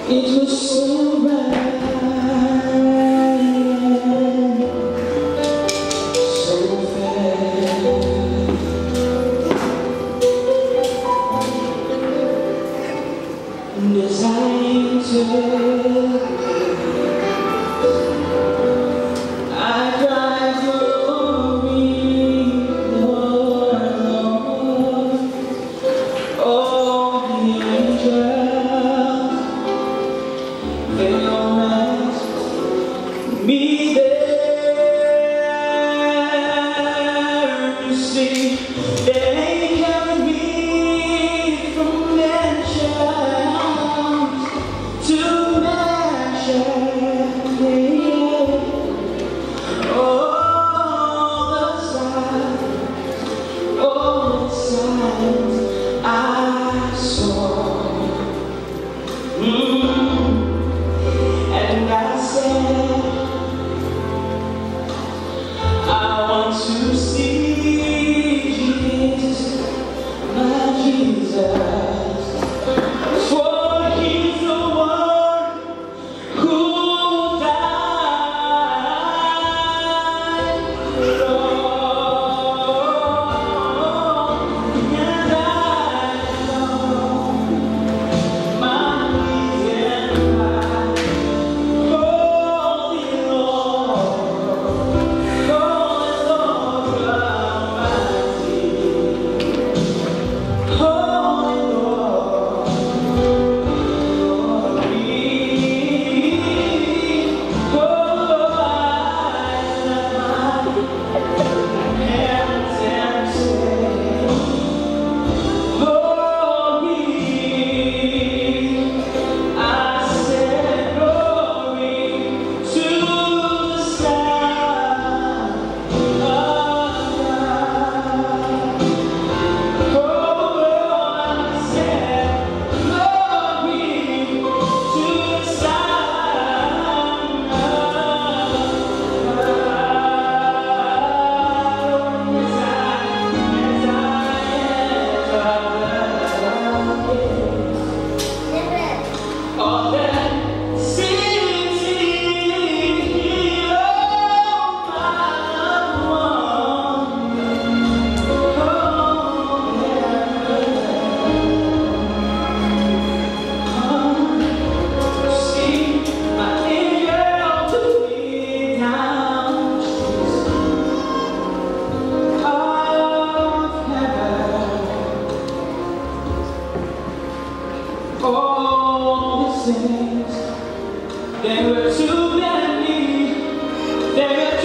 It was so bright, so fair, and as I entered, I cried, glory, Lord, Lord. Oh, the angels, they all met me there. You see, they carried me from mansion to mansion. All the signs I saw. And I said, I want to see Jesus, my Jesus, for He's the one who died. And I know my knees and my holy Lord, holy Lord Almighty, holy Lord, holy, hands and say, glory. I said glory to the Son of God. Oh, I said glory to the Son of God. All that city, oh my one, see my angel took me down of heaven. All the saints, there were too many. There